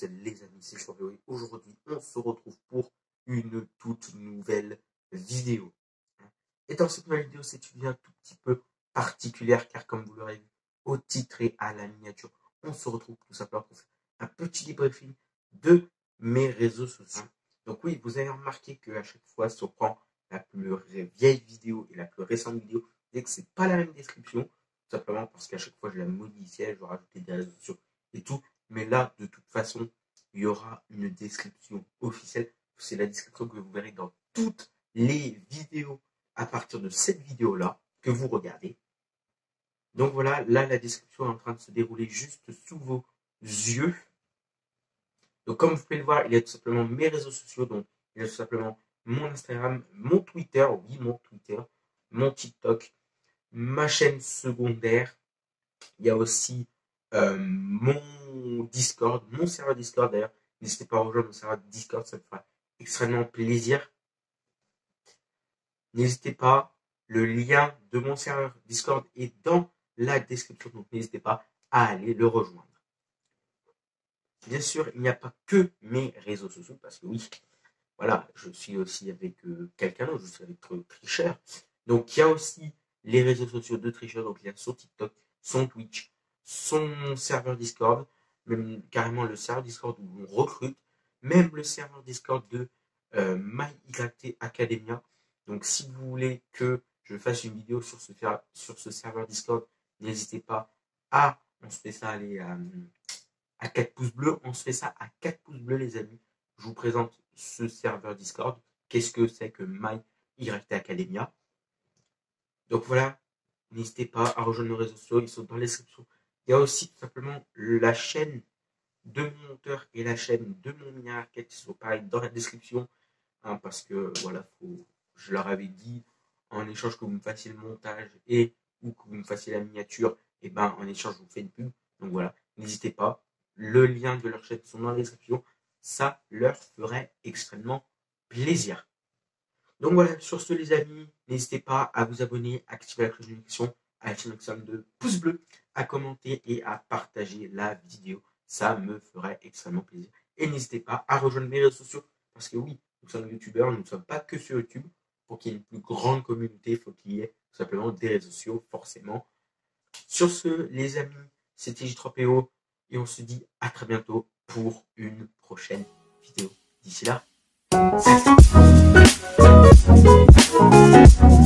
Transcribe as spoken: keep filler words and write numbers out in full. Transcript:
les amis, c'est Chorvéo et aujourd'hui on se retrouve pour une toute nouvelle vidéo. Et dans cette nouvelle vidéo, c'est une vidéo un tout petit peu particulière car comme vous l'aurez vu au titre et à la miniature, on se retrouve tout simplement pour faire un petit débriefing de mes réseaux sociaux. Donc oui, vous avez remarqué qu'à chaque fois, si on prend la plus vieille vidéo et la plus récente vidéo, vous voyez que c'est pas la même description, tout simplement parce qu'à chaque fois je la modifiais, je rajoutais des réseaux sociaux et tout. Mais là, de toute façon, il y aura une description officielle. C'est la description que vous verrez dans toutes les vidéos à partir de cette vidéo-là que vous regardez. Donc voilà, là, la description est en train de se dérouler juste sous vos yeux. Donc comme vous pouvez le voir, il y a tout simplement mes réseaux sociaux. Donc il y a tout simplement mon Instagram, mon Twitter, oui, mon Twitter, mon TikTok, ma chaîne secondaire. Il y a aussi euh, mon Discord, mon serveur Discord d'ailleurs. N'hésitez pas à rejoindre mon serveur Discord, ça me fera extrêmement plaisir. N'hésitez pas, le lien de mon serveur Discord est dans la description, donc n'hésitez pas à aller le rejoindre. Bien sûr, il n'y a pas que mes réseaux sociaux, parce que oui, voilà, je suis aussi avec euh, quelqu'un d'autre, je suis avec euh, Tricheur. Donc il y a aussi les réseaux sociaux de Tricheur, donc il y a son TikTok, son Twitch, son serveur Discord, même carrément le serveur Discord où on recrute, même le serveur Discord de euh, MyYT Academia. Donc si vous voulez que je fasse une vidéo sur ce, sur ce serveur Discord, n'hésitez pas à, on se fait ça, allez, à, à quatre pouces bleus, on se fait ça à quatre pouces bleus les amis. Je vous présente ce serveur Discord. Qu'est-ce que c'est que MyYT Academia? Donc voilà, n'hésitez pas à rejoindre nos réseaux sociaux, ils sont dans la description. Il y a aussi tout simplement la chaîne de mon monteur et la chaîne de mon mini arcade qui sont pareils dans la description. Hein, parce que voilà, faut, je leur avais dit en échange que vous me fassiez le montage et ou que vous me fassiez la miniature, et ben en échange je vous fais une pub. Donc voilà, n'hésitez pas. Le lien de leur chaîne sont dans la description. Ça leur ferait extrêmement plaisir. Donc voilà, sur ce les amis, n'hésitez pas à vous abonner, à activer la cloche de notification, à lâcher un maximum de pouces bleus, à commenter et à partager la vidéo. Ça me ferait extrêmement plaisir. Et n'hésitez pas à rejoindre mes réseaux sociaux, parce que oui, nous sommes youtubeurs, nous ne sommes pas que sur YouTube. Pour qu'il y ait une plus grande communauté, il faut qu'il y ait tout simplement des réseaux sociaux, forcément. Sur ce, les amis, c'était J trois P O, et on se dit à très bientôt pour une prochaine vidéo. D'ici là, salut!